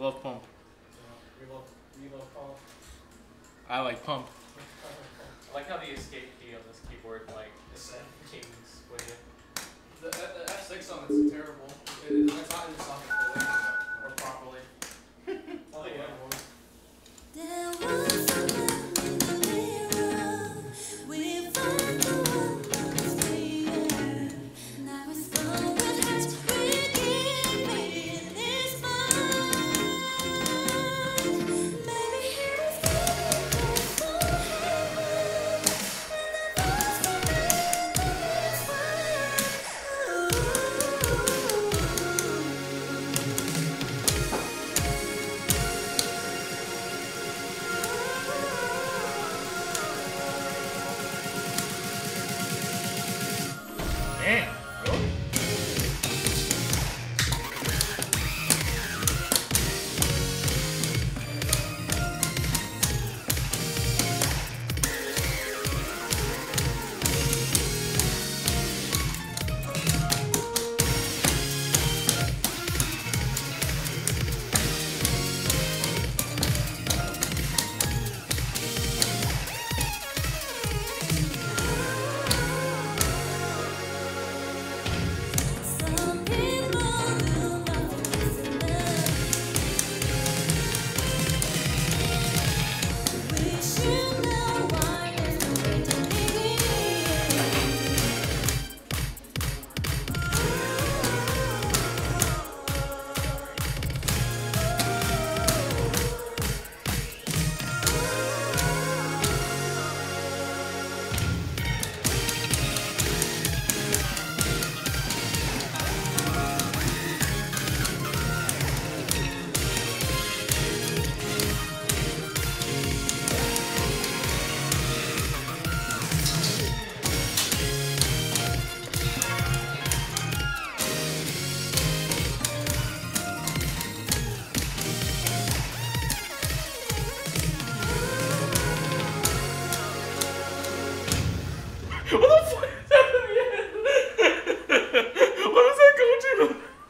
love pump. We love pump. I like pump. I like how the escape key on this keyboard like changes with it. The F6 on it's terrible. It's not in the socket fully or properly. Oh yeah. Damn, really? What the fuck is happening? What is that going to?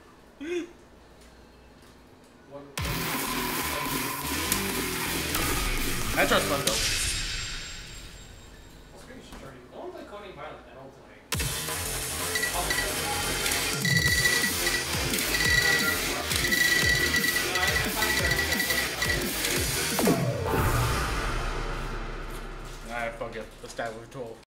I trust fun though. No one played Coding Violent at all tonight. Alright, fuck it. Let's die with 12.